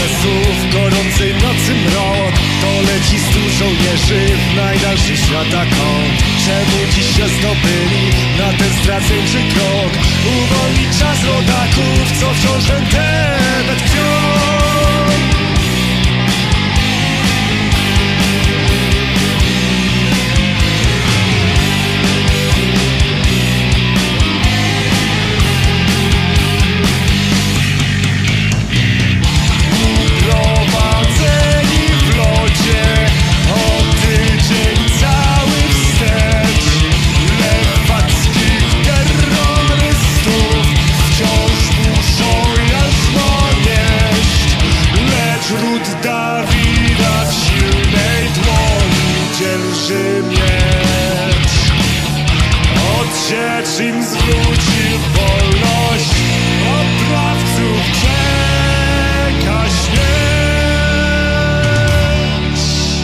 tyle słów, gorącej nocy mrok. To leci stu żołnierzy w najdalszy świata kąt. Czemu dziś się zdobyli na ten straceńczy krok? Uwolnić czas rodaków, co wciąż Entebbe tkwią. Im zwróci wolność, oprawców czeka śmierć.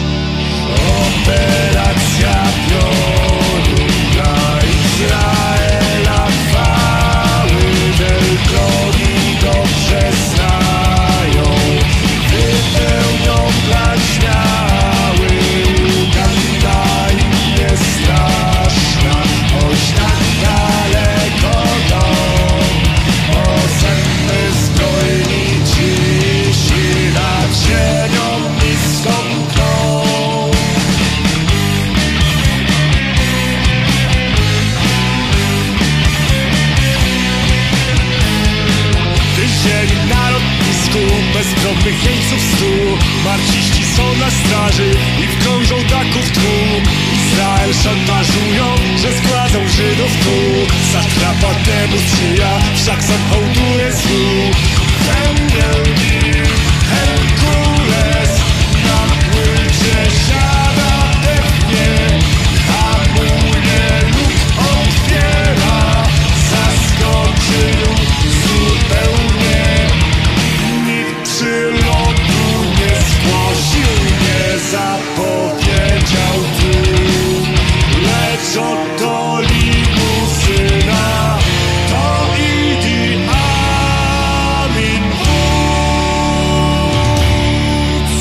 Operacja Piorun dla Izraela chwały, te drogi dobrze znają, wypełnią plan śmiały. Uganda im nie straszna, choć tak daleko dom. Osenny zbrojni dziś i nad ziemią niską tną. Wyzięli na lotnisku bezbronnych jeńców stu. Marciści są na straży i wkrążą taków tłum. Izrael szantażują, że zgładzą Żydów tu. Satrapa temu sprzyja, wszak sam hołduje złu. Węgiel nim, Herkules na płycie siada pewnie. Hamuje lub otwiera, zaskoczył zupełnie. Nikt przylotu nie zgłosił, nie zapowiedział tu. Lecz oto limuzyna, to Idi Amin wódz.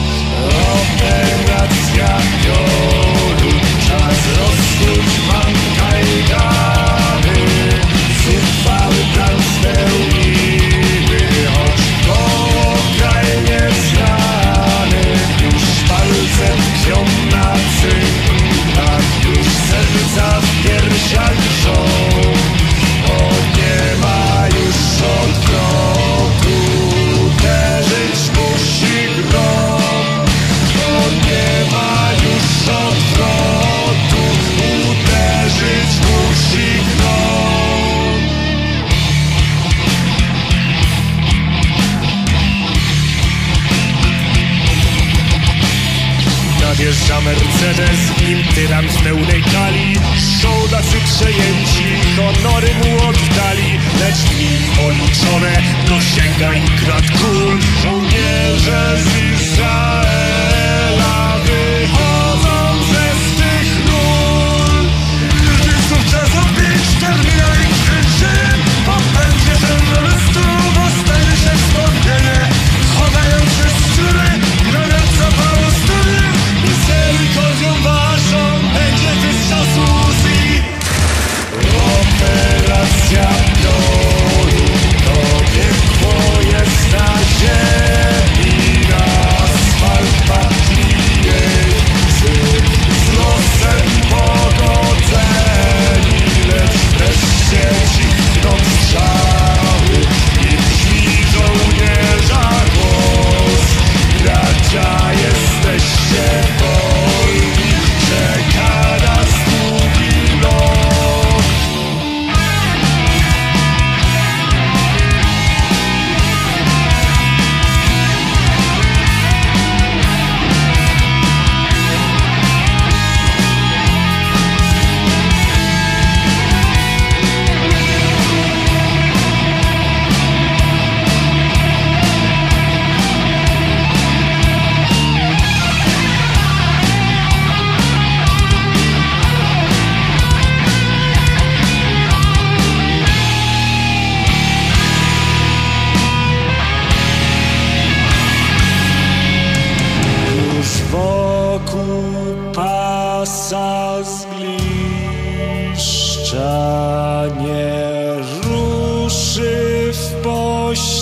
Operacja Piorun, czas rozkuć mam kajdany. Zuchwały plan spełnimy, choć koło kraj nieznany. Już palcem tkwią na cynkach, już serca w piersiach drżą. O, nie ma już odwrotu, uderzyć musi grom. O, nie ma już odwrotu, uderzyć musi grom. Nadjeżdża Mercedes, w nim tyran w pełnej kali. Żołdacy przejęci, honory mu oddali. Lecz dni policzone, dosięga im krat kul. Żołnierze z Izraela wychodzą ze swych ról. Krytysów czas odbić, termina ich krzyżem. Popędzie terrorystów, ostanie się wspomnienie. Chowają się szczury, granat zapału stury. Misericordią waszą będzie wystrzał z Uzi. Operacja Piorun, to piekło jest na ziemi.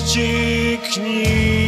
ucieknij.